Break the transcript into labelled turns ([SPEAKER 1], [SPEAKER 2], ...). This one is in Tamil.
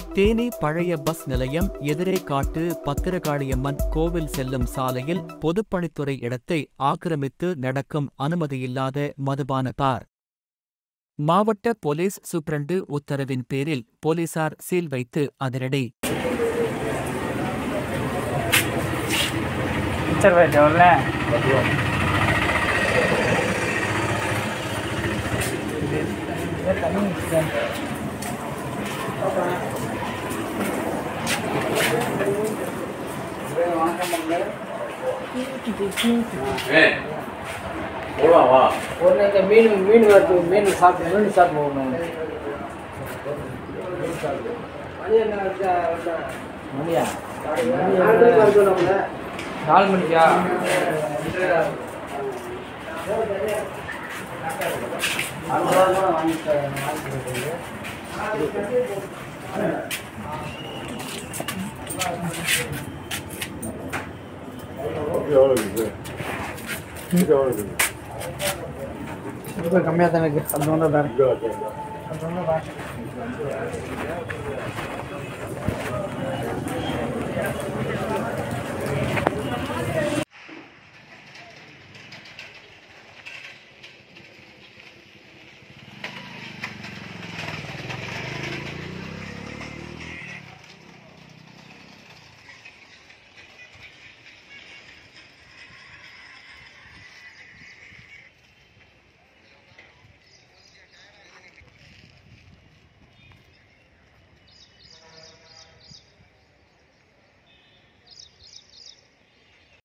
[SPEAKER 1] தேனி பழைய பஸ் நிலையம் எதிரே காட்டு பத்திரகாளியம்மன் கோவில் செல்லும் சாலையில் பொதுப்பணித்துறை இடத்தை ஆக்கிரமித்து நடக்கும் அனுமதியில்லாத மதுபான பார். மாவட்ட போலீஸ் சூப்பிரண்டு உத்தரவின் பேரில் போலீசார் சீல் வைத்து அதிரடி.
[SPEAKER 2] மீன் சாப்பிட்டு போகணும். மணியா 4 மணிக்கா? கம்மியாக தான் இருக்கு. அது ஒன்று தான் இருக்கு.